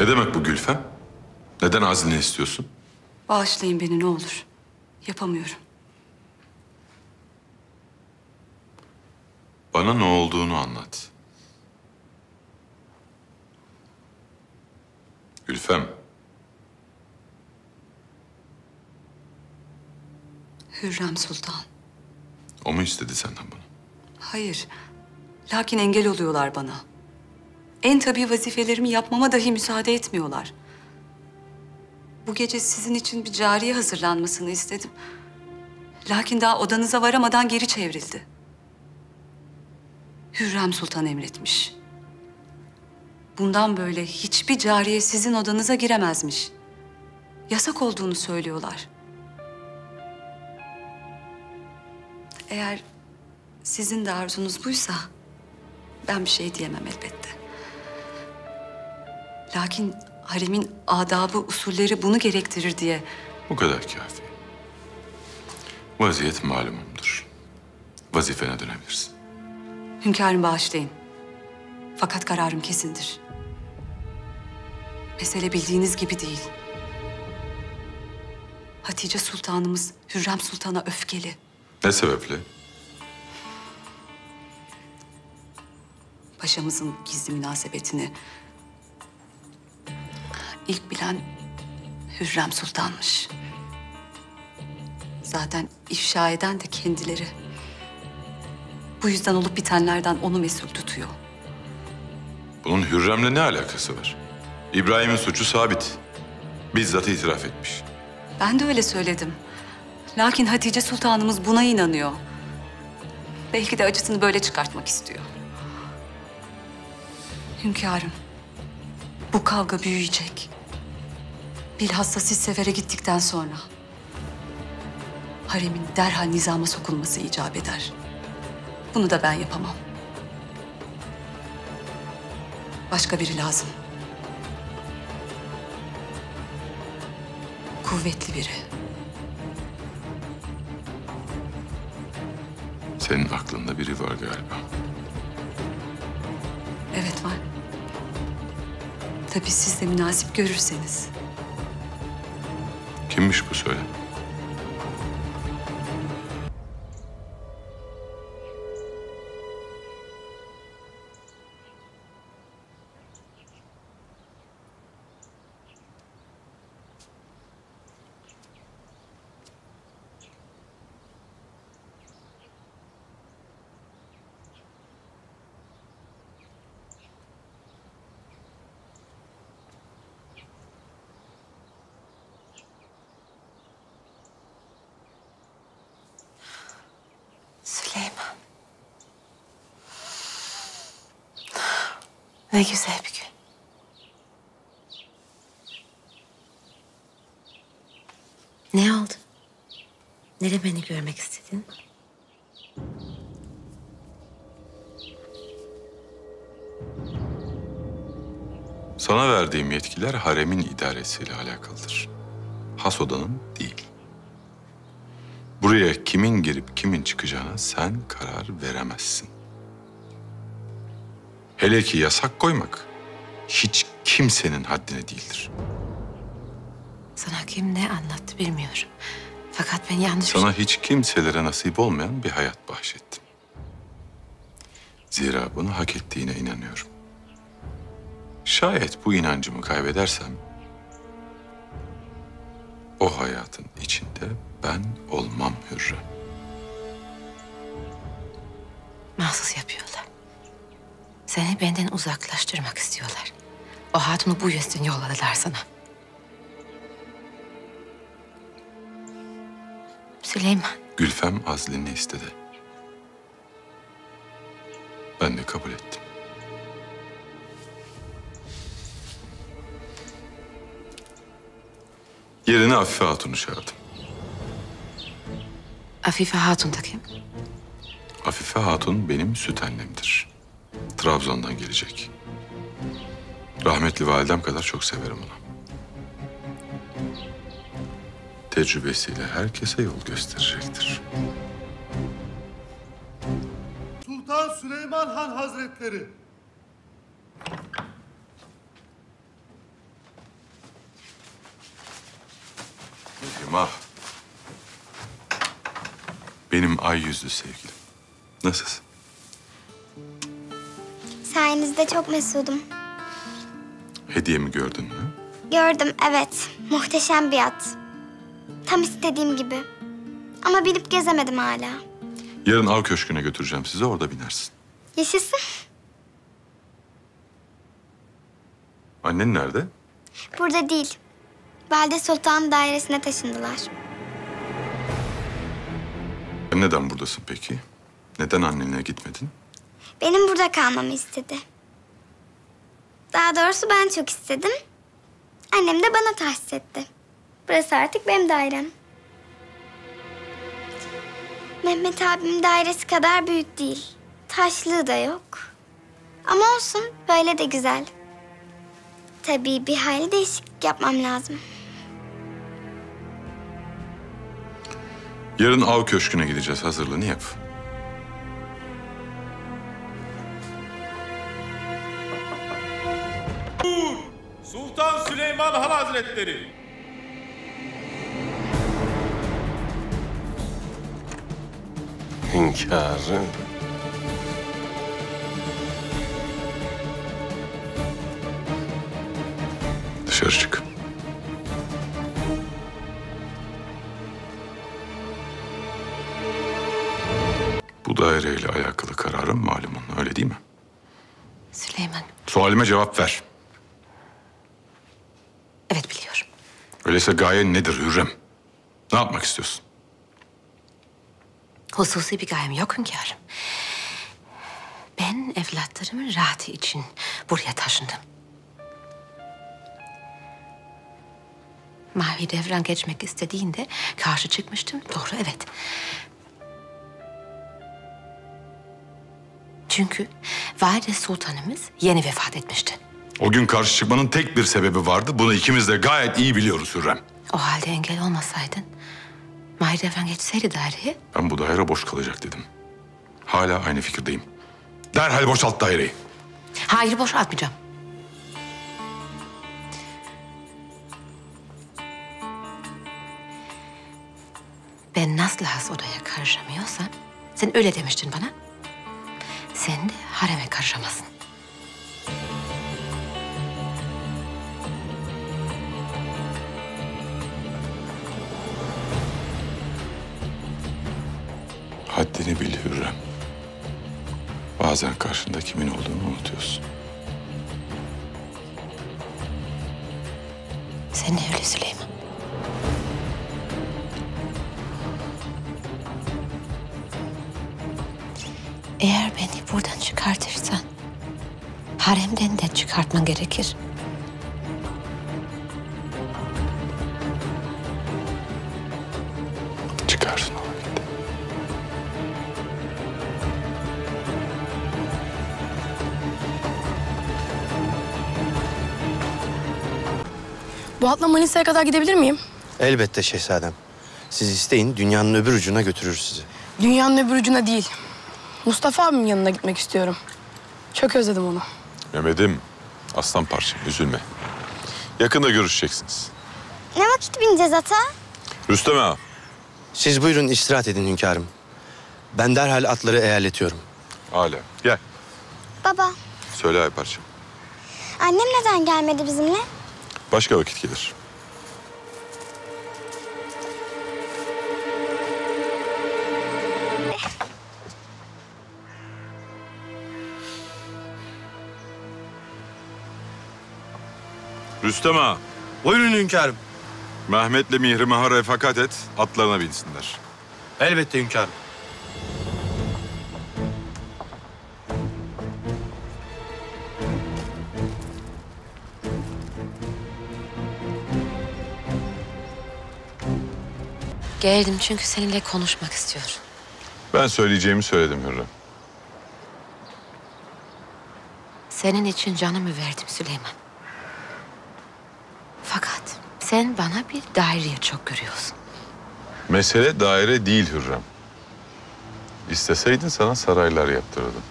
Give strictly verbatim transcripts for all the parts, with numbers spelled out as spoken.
Ne demek bu Gülfem? Neden Azil'ini istiyorsun? Bağışlayın beni ne olur. Yapamıyorum. Bana ne olduğunu anlat. Gülfem. Hürrem Sultan. O mu istedi senden bunu? Hayır. Lakin engel oluyorlar bana. En tabii vazifelerimi yapmama dahi müsaade etmiyorlar. Bu gece sizin için bir cariye hazırlanmasını istedim. Lakin daha odanıza varamadan geri çevrildi. Hürrem Sultan emretmiş. Bundan böyle hiçbir cariye sizin odanıza giremezmiş. Yasak olduğunu söylüyorlar. Eğer sizin de arzunuz buysa ben bir şey diyemem elbette. Lakin haremin adabı, usulleri bunu gerektirir diye. Bu kadar kafi. Vaziyet malumumdur. Vazifene dönebilirsin. Hünkârım bağışlayın. Fakat kararım kesindir. Mesele bildiğiniz gibi değil. Hatice Sultanımız Hürrem Sultan'a öfkeli. Ne sebeple? Paşamızın gizli münasebetini ilk bilen Hürrem Sultan'mış. Zaten ifşa eden de kendileri. Bu yüzden olup bitenlerden onu mesul tutuyor. Bunun Hürrem'le ne alakası var? İbrahim'in suçu sabit. Bizzat itiraf etmiş. Ben de öyle söyledim. Lakin Hatice Sultanımız buna inanıyor. Belki de acısını böyle çıkartmak istiyor. Hünkârım, bu kavga büyüyecek. Bilhassa siz sefere gittikten sonra. Haremin derhal nizama sokulması icap eder. Bunu da ben yapamam. Başka biri lazım. Kuvvetli biri. Senin aklında biri var galiba. Evet var. Tabii siz de münasip görürseniz. Kimmiş bu söyle? Süleyman. Ne güzel bir gün. Ne oldu? Nereye beni görmek istedin? Sana verdiğim yetkiler haremin idaresiyle alakalıdır. Has odanın değil. Buraya kimin girip kimin çıkacağına sen karar veremezsin. Hele ki yasak koymak hiç kimsenin haddine değildir. Sana kim ne anlattı bilmiyorum. Fakat ben yanlış... Sana hiç kimselere nasip olmayan bir hayat bahşettim. Zira bunu hak ettiğine inanıyorum. Şayet bu inancımı kaybedersem... o hayatın içinde ben olmam Hürrem. Mahsus yapıyorlar. Seni benden uzaklaştırmak istiyorlar. O hatunu bu yüzden yolladılar sana. Süleyman. Gülfem Azil'ini istedi. Ben de kabul ettim. Yerine Afife Hatun'u çağırdım. Afife Hatun da kim? Afife Hatun benim süt annemdir. Trabzon'dan gelecek. Rahmetli validem kadar çok severim onu. Tecrübesiyle herkese yol gösterecektir. Sultan Süleyman Han Hazretleri. evladım ah. Benim ay yüzlü sevgilim. Nasılsın? Sayenizde çok mesudum. Hediyemi gördün mü? Gördüm, evet. Muhteşem bir at. Tam istediğim gibi. Ama binip gezemedim hala. Yarın av köşküne götüreceğim sizi, orada binersin. Yaşasın. Annen nerede? Burada değil. Valide Sultan dairesine taşındılar. Neden buradasın peki? Neden annenle gitmedin? Benim burada kalmamı istedi. Daha doğrusu ben çok istedim. Annem de bana tahsis etti. Burası artık benim dairem. Mehmet abimin dairesi kadar büyük değil. Taşlığı da yok. Ama olsun, böyle de güzel. Tabii bir hayli değişiklik yapmam lazım. Yarın av köşküne gideceğiz, hazırlığını yap. Sultan Süleyman Han Hazretleri. Hünkârım. Dışarı çık. Bu daireyle alakalı kararım malumun, öyle değil mi? Süleyman, Sualime cevap ver. evet biliyorum. Öyleyse gayen nedir Hürrem? Ne yapmak istiyorsun? Hususi bir gayem yok hünkârım. Ben evlatlarımın rahatı için buraya taşındım. Mahidevran geçmek istediğinde karşı çıkmıştım. Doğru, evet. Çünkü Valide Sultanımız yeni vefat etmişti. O gün karşı çıkmanın tek bir sebebi vardı. Bunu ikimiz de gayet iyi biliyoruz Hürrem. O halde engel olmasaydın, Mahidevran geçseydi daireye... Ben bu daire boş kalacak dedim. Hala aynı fikirdeyim. Derhal boşalt daireyi. Hayır, boşaltmayacağım. Ben nasıl has odaya karışamıyorsam, sen öyle demiştin bana. Sen de hareme karışamazsın. Haddini bil Hürrem. Bazen karşında kimin olduğunu unutuyorsun. Sen de öyle Süleyman. Eğer beni buradan çıkartırsan, haremden de çıkartman gerekir. Çıkarsın o vakit. Bu atla Manisa'ya kadar gidebilir miyim? Elbette şehzadem. Siz isteyin, dünyanın öbür ucuna götürür sizi. Dünyanın öbür ucuna değil. Mustafa abimin yanına gitmek istiyorum. Çok özledim onu. Mehmet'im, aslan parçam, üzülme. Yakında görüşeceksiniz. Ne vakit bineceğiz ata? Rüstem ağa. Siz buyurun istirahat edin hünkârım. Ben derhal atları eğerletiyorum. Hala. Gel. Baba, Söyle ay parçam. annem neden gelmedi bizimle? Başka vakit gelir. Rüstem ağa. Buyurun hünkârım. Mehmet'le Mihrimah'a refakat et, atlarına binsinler. Elbette hünkârım. Geldim çünkü seninle konuşmak istiyorum. Ben söyleyeceğimi söyledim Hürrem. Senin için canımı verdim Süleyman. Fakat sen bana bir daireye çok görüyorsun. Mesele daire değil Hürrem. İsteseydin sana saraylar yaptırırdım.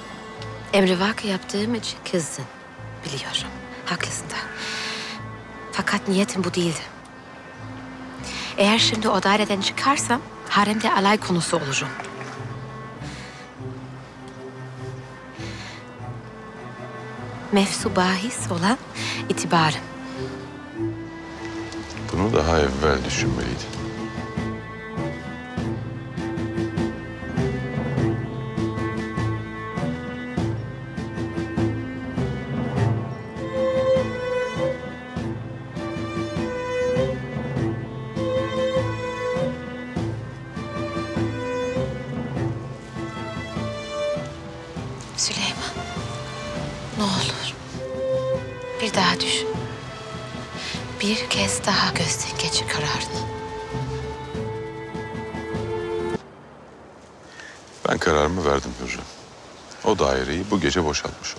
Emrivaki yaptığım için kızdın. Biliyorum. Haklısın da. Fakat niyetim bu değildi. Eğer şimdi o daireden çıkarsam haremde alay konusu olurum. Mefsu bahis olan itibarım. Bunu daha evvel düşünmeliydin. Süleyman, ne olur bir daha düşün. Bir kez daha gözden geçir kararını. Ben kararımı verdim Hürrem. O daireyi bu gece boşaltmış ol.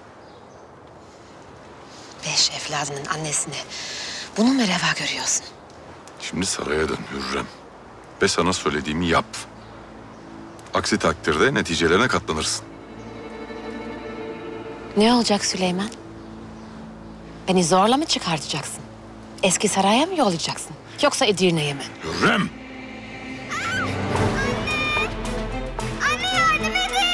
Beş evladının annesini bunu mu reva görüyorsun? Şimdi saraya dön Hürrem. Ve sana söylediğimi yap. Aksi takdirde neticelerine katlanırsın. Ne olacak Süleyman? Beni zorla mı çıkartacaksın? Eski saraya mı yollayacaksın? Yoksa Edirne'ye mi? Hürrem! Anne yardım edin.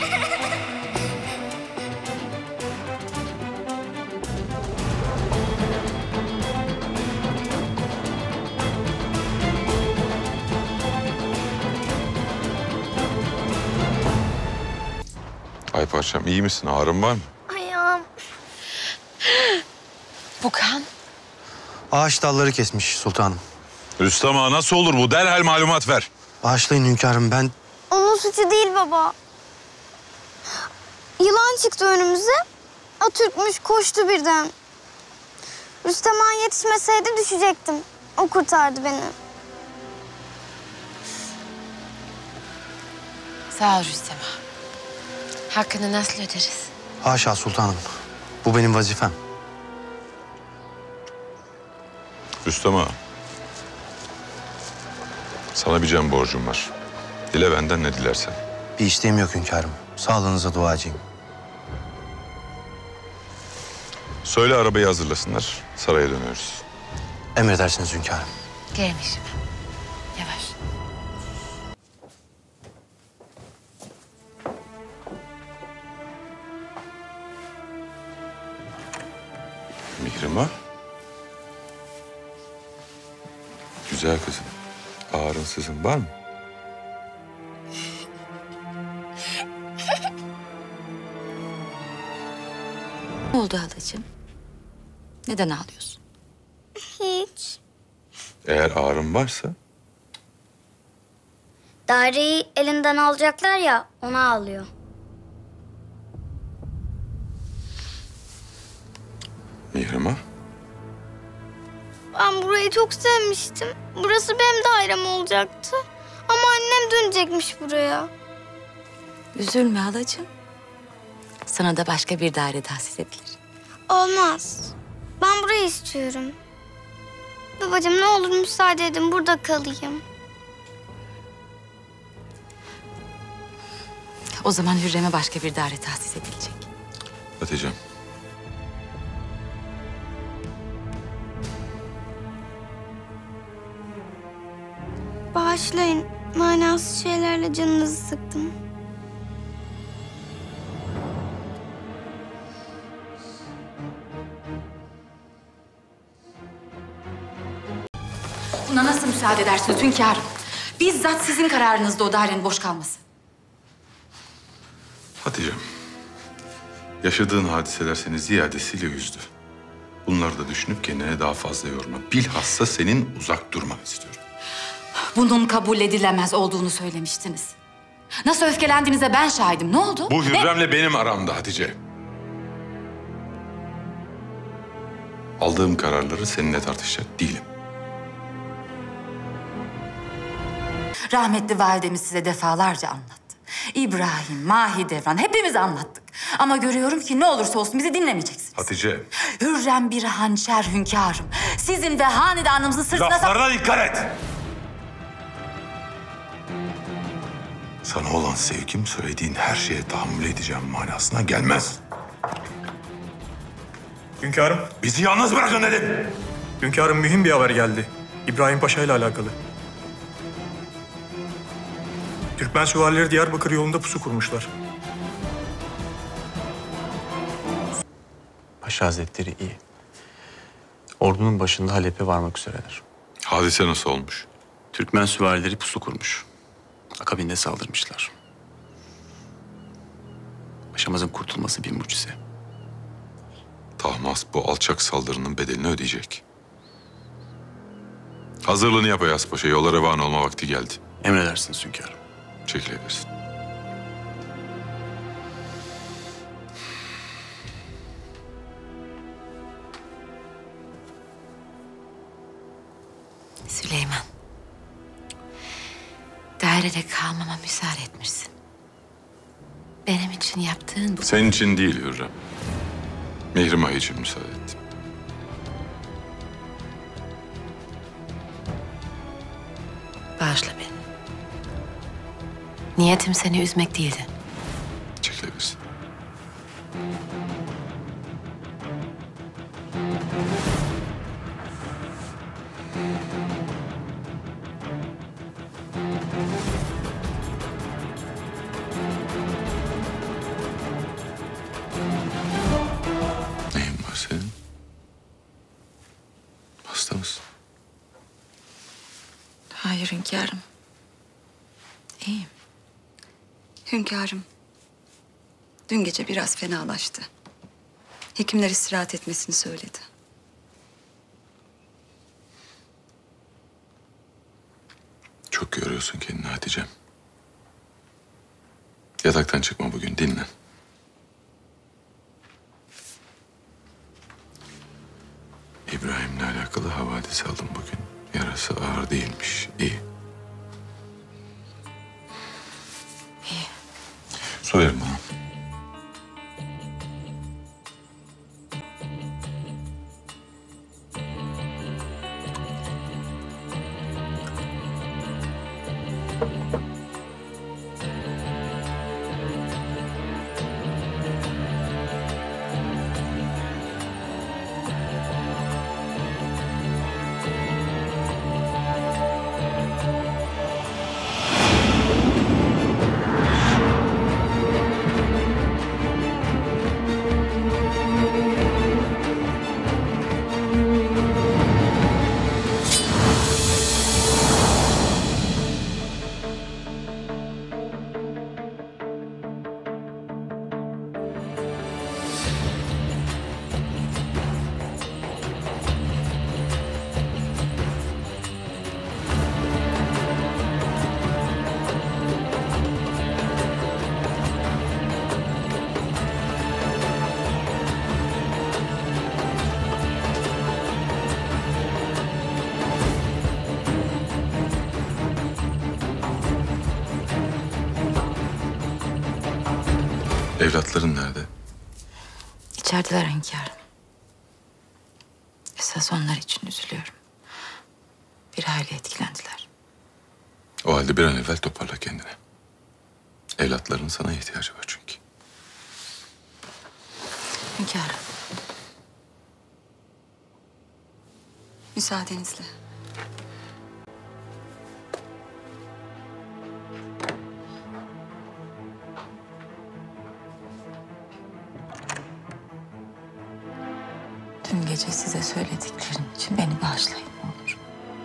Ay parçam iyi misin? Ağrın var mı? Ayağım. Bu kan Ağaç dalları kesmiş sultanım. Rüstem ağa nasıl olur bu? Derhal malumat ver. Bağışlayın hünkârım, ben Onun suçu değil baba. Yılan çıktı önümüze. At ürkmüş koştu birden. Rüstem Han yetişmeseydi düşecektim. O kurtardı beni. sağ ol Rüstem ağa. Hakkını nasıl öderiz? haşa sultanım. Bu benim vazifem. Rüstem ağa. Sana bir can borcum var. Dile benden ne dilersen. Bir isteğim yok hünkârım. Sağlığınıza duacıyım. Söyle arabayı hazırlasınlar. Saraya dönüyoruz. Emredersiniz hünkârım. Gelmişim. Yavaş. Mihrimah. Güzel kızım. Ağrın sızın var mı? Ne oldu halacığım? Neden ağlıyorsun? Hiç. Eğer ağrın varsa Daireyi elinden alacaklar ya, ona ağlıyor. Mihrimah. Ben burayı çok sevmiştim. Burası benim dairem olacaktı. Ama annem dönecekmiş buraya. Üzülme halacığım. Sana da başka bir daire tahsis edilir. Olmaz. Ben burayı istiyorum. Babacığım ne olur müsaade edin, burada kalayım. O zaman Hürrem'e başka bir daire tahsis edilecek. Hatice'm. Bağışlayın. Manasız şeylerle canınızı sıktım. Buna nasıl müsaade edersiniz hünkârım? Bizzat sizin kararınızda o dairenin boş kalması. Hatice'm. Yaşadığın hadiseler seni ziyadesiyle üzdü. Bunları da düşünüp kendine daha fazla yorma. Bilhassa senin uzak durmanı istiyorum. Bunun kabul edilemez olduğunu söylemiştiniz. Nasıl öfkelendiğinize ben şahidim. Ne oldu? Bu Ne? Hürrem'le benim aramda Hatice. Aldığım kararları seninle tartışacak değilim. Rahmetli validemiz size defalarca anlattı. İbrahim, Mahidevran hepimiz anlattık. Ama görüyorum ki ne olursa olsun bizi dinlemeyeceksiniz. Hatice. Hürrem bir hançer hünkârım. Sizin ve hanedanımızın sırtına... Laflarına dikkat et. Sana olan sevgim söylediğin her şeye tahammül edeceğim manasına gelmez. Hünkârım. Bizi yalnız bırakın dedim. Hünkârım, mühim bir haber geldi. İbrahim Paşa ile alakalı. Türkmen süvarileri Diyarbakır yolunda pusu kurmuşlar. Paşa Hazretleri iyi. Ordunun başında Halep'e varmak üzereler. Hadise nasıl olmuş? Türkmen süvarileri pusu kurmuş. Akabinde saldırmışlar. Paşamızın kurtulması bir mucize. Tahmas bu alçak saldırının bedelini ödeyecek. Hazırlığını yap Ayas Paşa. Yola revan olma vakti geldi. Emredersiniz hünkârım. Çekilebilirsin. Süleyman. Dairede kalmama müsaade etmişsin. Benim için yaptığın bu... Senin için değil Hürrem. Mihrimah için müsaade ettim. Bağışla beni. Niyetim seni üzmek değildi. Çekilebilirsin. Neyin var senin? Hasta mısın? Hayır hünkârım. İyiyim. Hünkârım, dün gece biraz fenalaştı. Hekimler istirahat etmesini söyledi. Çok yoruyorsun kendini Hatice'm. Yataktan çıkma bugün, dinlen. İbrahim'le alakalı havadis aldım bugün. Yarası ağır değilmiş, iyi. İyi. Su verin bana. Evlatların nerede? İçerideler hünkârım. Esas onlar için üzülüyorum. Bir hayli etkilendiler. O halde bir an evvel toparla kendini. Evlatların sana ihtiyacı var çünkü. Hünkârım. Müsaadenizle. Dün gece size söylediklerim için beni bağışlayın ne olur.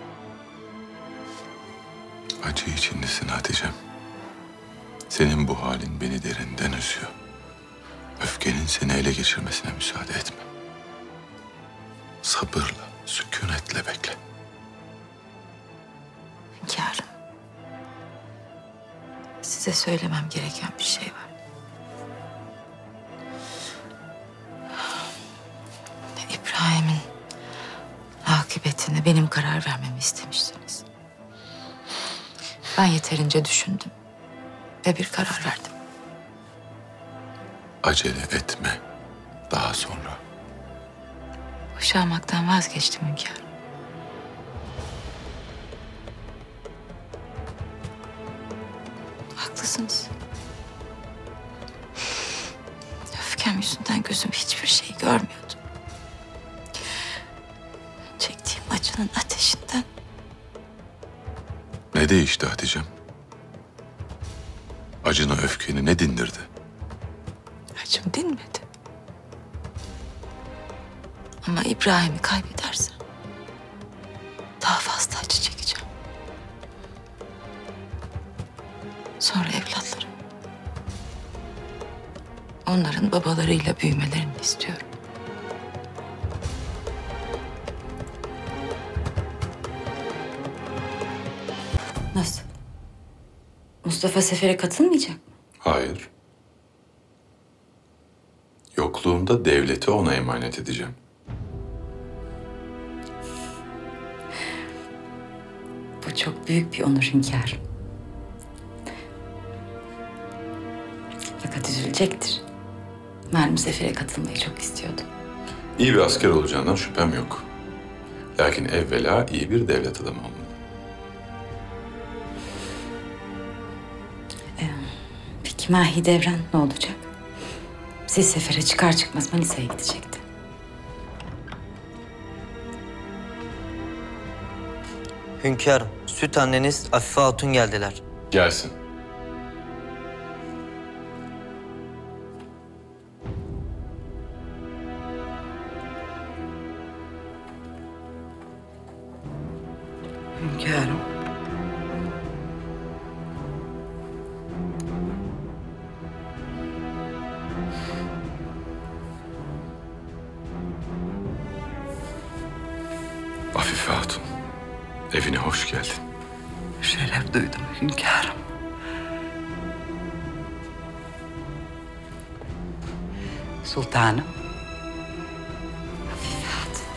Acı içindesin Hatice'm. Senin bu halin beni derinden üzüyor. Öfkenin seni ele geçirmesine müsaade etme. Sabırla, sükunetle bekle. Hünkârım. Size söylemem gereken bir şey var. İbrahim'in akıbetine benim karar vermemi istemiştiniz. Ben yeterince düşündüm ve bir karar verdim. Acele etme. Daha sonra. Boşanmaktan vazgeçtim hünkârım. Haklısınız. Öfkem yüzünden gözüm hiçbir şey görmüyordu. canın ateşinden. Ne değişti Hatice'm? Acını, öfkeni ne dindirdi? Acım dinmedi. Ama İbrahim'i kaybedersem daha fazla acı çekeceğim. Sonra evlatlarım. Onların babalarıyla büyümelerini istiyorum. Nasıl? Mustafa sefere katılmayacak mı? Hayır. Yokluğumda devleti ona emanet edeceğim. Bu çok büyük bir onur hünkârım. Fakat üzülecektir. Malum sefere katılmayı çok istiyordu. İyi bir asker olacağından şüphem yok. Lakin evvela iyi bir devlet adamı olmalı. Peki Mahidevran ne olacak? Siz sefere çıkar çıkmaz Manisa'ya gidecekti. Hünkârım, süt anneniz Afife Hatun geldiler. Gelsin. Hünkârım. Afife Hatun, evine hoş geldin. Şeref duydum hünkârım. Sultanım. Afife Hatun.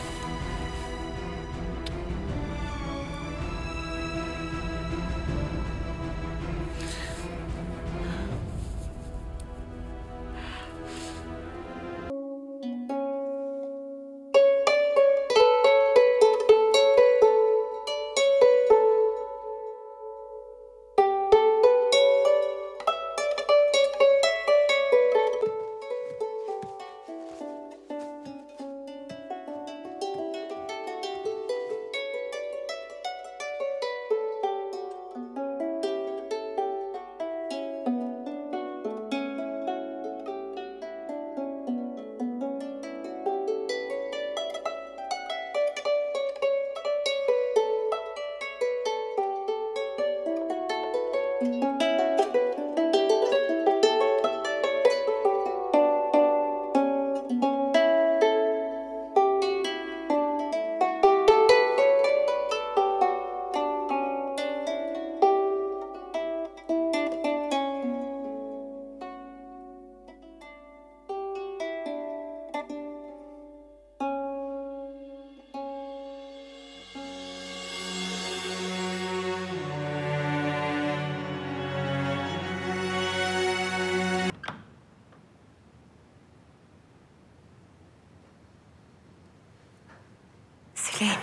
Süleyman.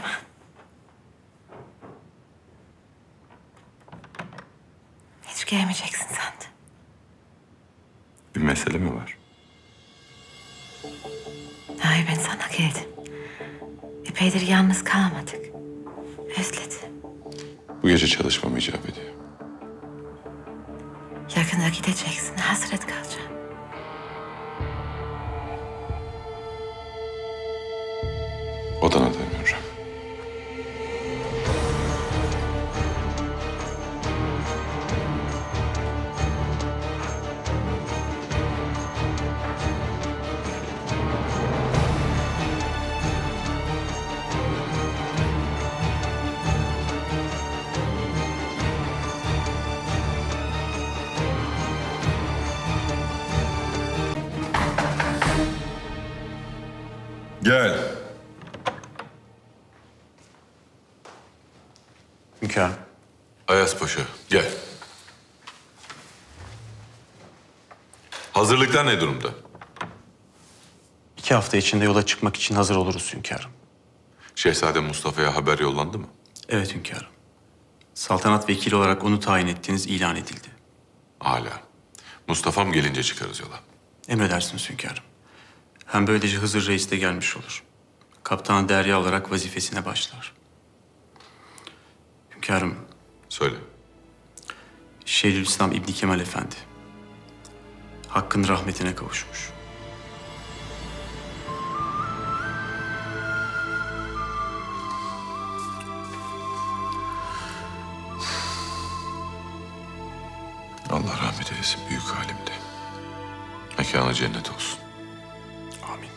Hiç gelmeyeceksin sandım. Bir mesele mi var? Hayır, ben sana geldim. Epeydir yalnız kalmadık. Özledim. Bu gece çalışmam icap ediyor. Yakında gideceksin, hasret kalacağım. Odana dönüyorum. Gel. Hünkârım. Ayas Paşa, gel. Hazırlıklar ne durumda? İki hafta içinde yola çıkmak için hazır oluruz hünkârım. Şehzade Mustafa'ya haber yollandı mı? Evet hünkârım. Saltanat vekili olarak onu tayin ettiğiniz ilan edildi. Âlâ. Mustafa'm gelince çıkarız yola. Emredersiniz hünkârım. Hem böylece Hızır Reis de gelmiş olur. Kaptan Derya olarak vazifesine başlar. Hünkârım, Söyle. Şeyhülislam İbni Kemal Efendi Hakk'ın rahmetine kavuşmuş. Allah rahmet eylesin büyük halimde. Mekanı cennet olsun. Amin.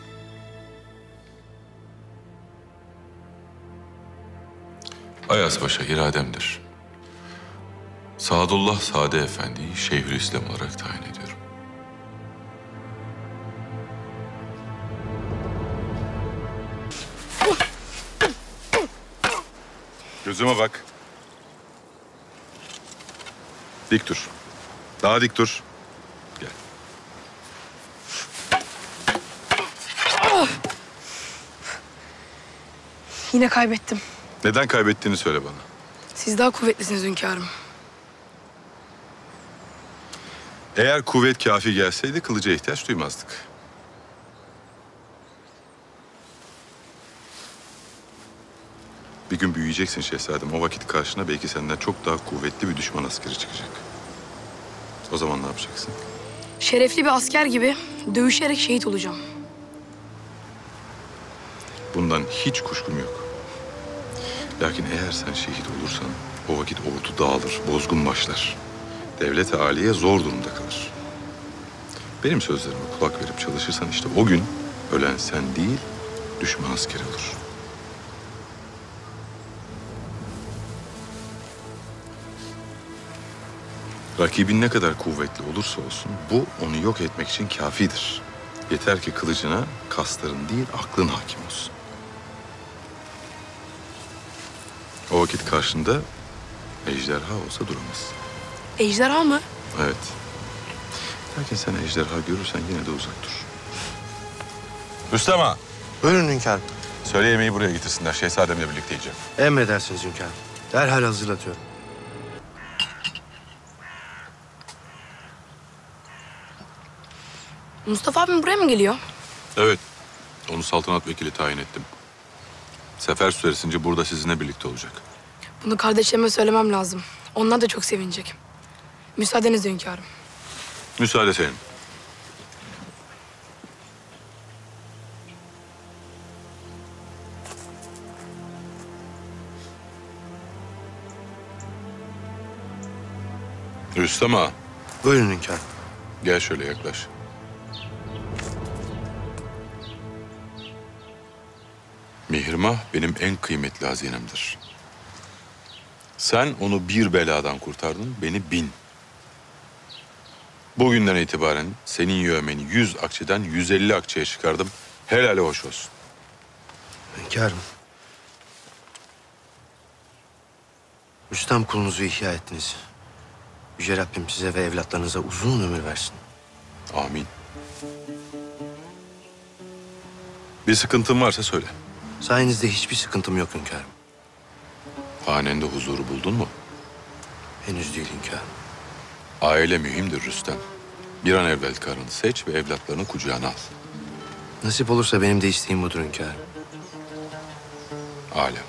Ayas Paşa irademdir. Sadullah Sade Efendi'yi Şeyhülislam olarak tayin ediyorum. Gözüme bak. Dik dur. Daha dik dur. Gel. Yine kaybettim. Neden kaybettiğini söyle bana. Siz daha kuvvetlisiniz hünkârım. Eğer kuvvet kafi gelseydi kılıca ihtiyaç duymazdık. Bir gün büyüyeceksin şehzadem. O vakit karşına belki senden çok daha kuvvetli bir düşman askeri çıkacak. O zaman ne yapacaksın? Şerefli bir asker gibi dövüşerek şehit olacağım. Bundan hiç kuşkum yok. Lakin eğer sen şehit olursan o vakit ordu dağılır, bozgun başlar. Devlet-i âliye zor durumda kalır. Benim sözlerime kulak verip çalışırsan işte o gün ölen sen değil, düşman askeri olur. Rakibin ne kadar kuvvetli olursa olsun bu onu yok etmek için kafidir. Yeter ki kılıcına kasların değil aklın hakim olsun. O vakit karşında ejderha olsa duramaz. Ejderha mı? Evet. Lakin sen ejderha görürsen yine de uzak dur. Rüstem ağa, Buyurun hünkârım. söyle yemeği buraya getirsinler. Şehzademle birlikte yiyeceğim. Emredersiniz hünkârım. Derhal hazırlatıyorum. Mustafa abim buraya mı geliyor? Evet. Onu saltanat vekili tayin ettim. Sefer süresince burada sizinle birlikte olacak. Bunu kardeşlerime söylemem lazım. Onlar da çok sevinecek. Müsaadenizle hünkârım. Müsaade senin. Rüstem ağa, Buyurun hünkârım. gel şöyle yaklaş. Mihrimah benim en kıymetli hazinemdir. Sen onu bir beladan kurtardın, beni bin. Bugünden itibaren senin yövmeni yüz akçeden yüz elli akçeye çıkardım. Helali hoş olsun. Hünkârım. Rüstem kulunuzu ihya ettiniz. Yüce Rabbim size ve evlatlarınıza uzun ömür versin. Amin. Bir sıkıntın varsa söyle. Sayenizde hiçbir sıkıntım yok hünkârım. Hanende huzuru buldun mu? Henüz değil hünkârım. Aile mühimdir Rüstem. Bir an evvel karını seç ve evlatlarını kucağına al. Nasip olursa benim de isteğim budur hünkârım. Alem.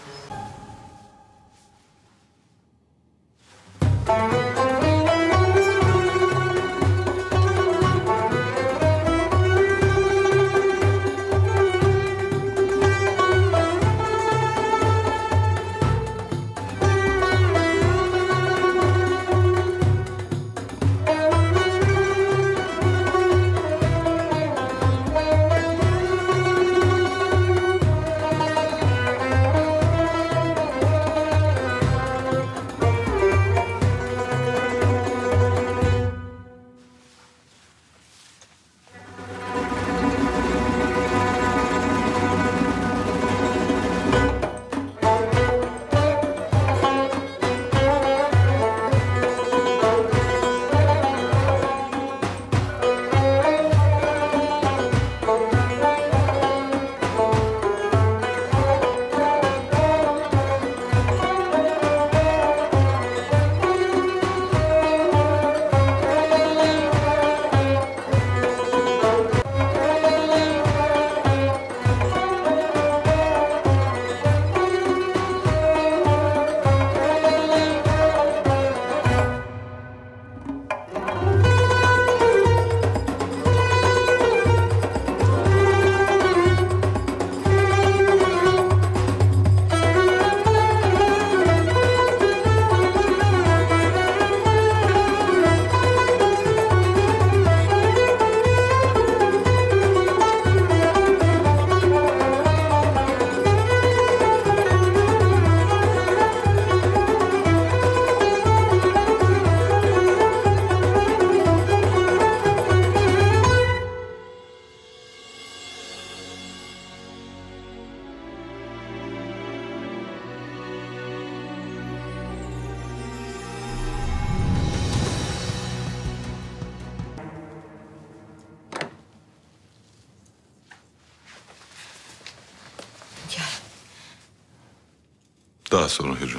Daha sonra Hürrem.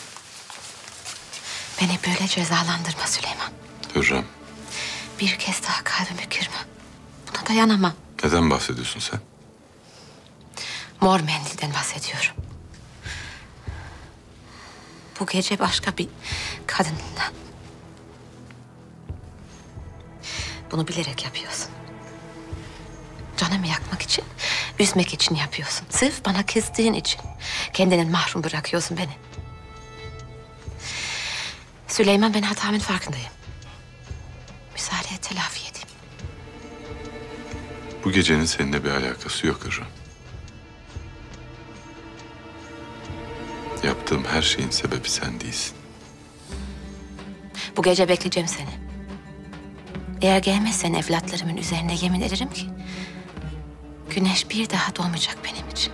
Beni böyle cezalandırma Süleyman. Hürrem, Bir kez daha kalbimi kırma. Buna dayanamam. neden bahsediyorsun sen? Mor mendilden bahsediyorum. Bu gece başka bir kadınla. Bunu bilerek yapıyorsun. Canımı yakmak için, üzmek için yapıyorsun. Sırf bana kızdığın için. Kendinden mahrum bırakıyorsun beni. Süleyman, ben hatamın farkındayım. Müsaade et, telafi edeyim. Bu gecenin seninle bir alakası yok Hürrem. Yaptığım her şeyin sebebi sen değilsin. Bu gece bekleyeceğim seni. Eğer gelmezsen evlatlarımın üzerine yemin ederim ki... güneş bir daha doğmayacak benim için.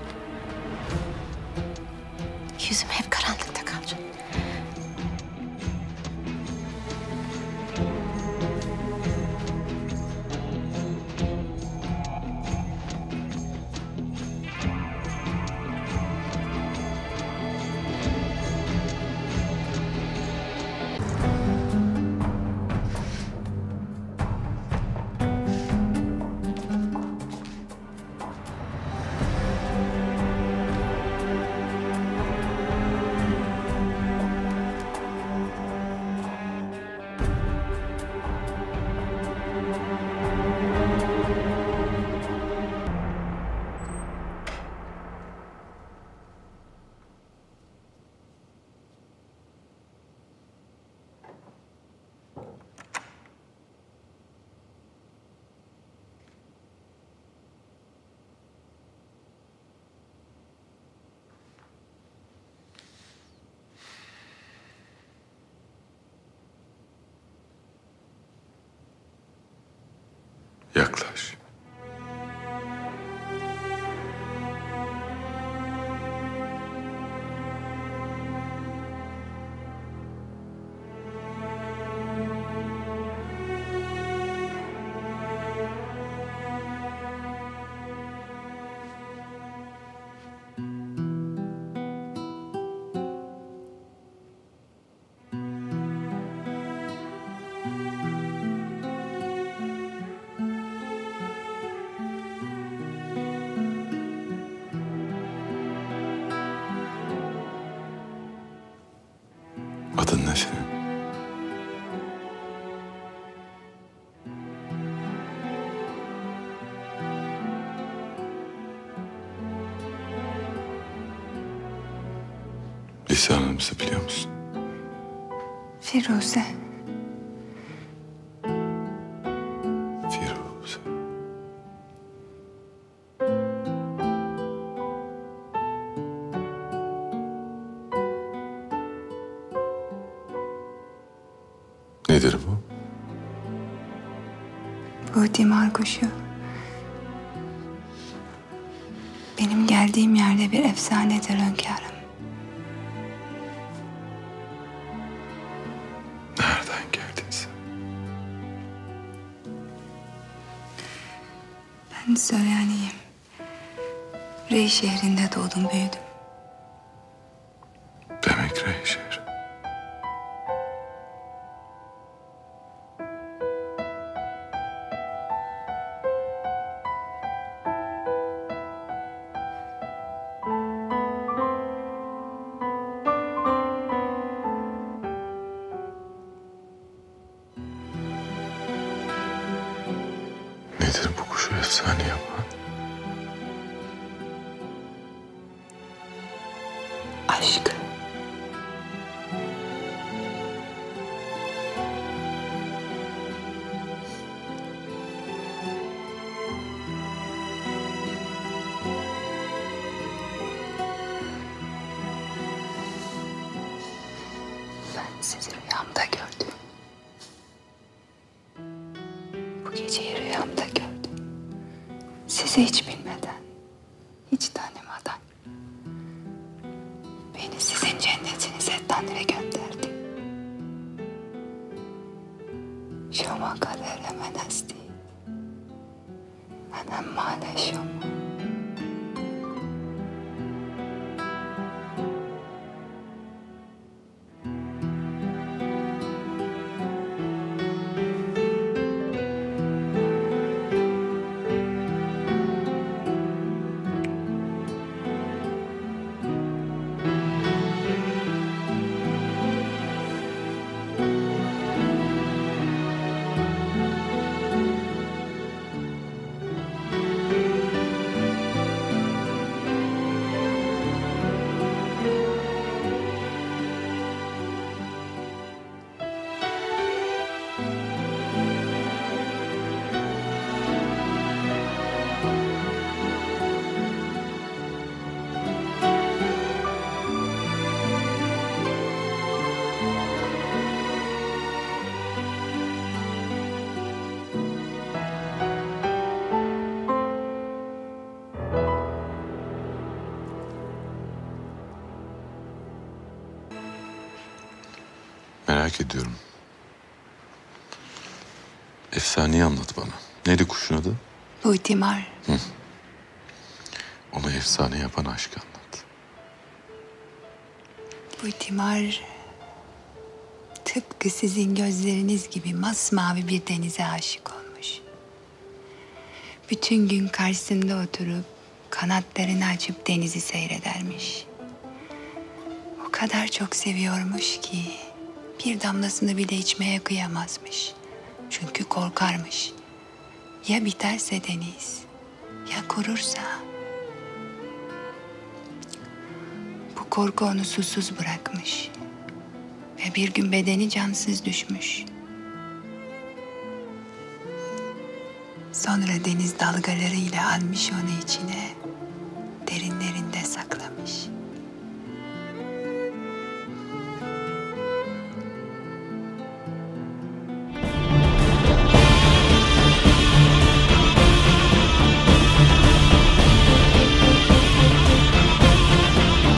Yüzüm hep karanlıkta kalacak. Yaklaş. Adın ne senin? Lisanımızı biliyor musun? Firuze. Firuze. Nedir bu? Bu dimar kuşu. Benim geldiğim yerde bir efsanedir hünkârım. Nereden geldin sen? Ben Söryaniyim. Rey şehrinde doğdum, büyüdüm. Demek Rey şehri. Nedir bu kuşu efsane yapan? Aşk. Ben sizi rüyamda gördüm. Bu geceyi rüyamda gördüm. Sizi hiç bilmeden, hiç tanımadan. Beni sizin cennetinize Tanrı gönderdi. Şoma kadar hemen hasti. Hemen male şoma. merak ediyorum. Efsaneyi anlat bana. Neydi kuşun adı? Buitimar. Hı. Onu efsane yapan aşkı anlat. Buitimar tıpkı sizin gözleriniz gibi masmavi bir denize aşık olmuş. Bütün gün karşısında oturup kanatlarını açıp denizi seyredermiş. O kadar çok seviyormuş ki bir damlasını bile içmeye kıyamazmış. Çünkü korkarmış. Ya biterse deniz, ya kurursa. Bu korku onu susuz bırakmış. Ve bir gün bedeni cansız düşmüş. Sonra deniz dalgalarıyla almış onu içine.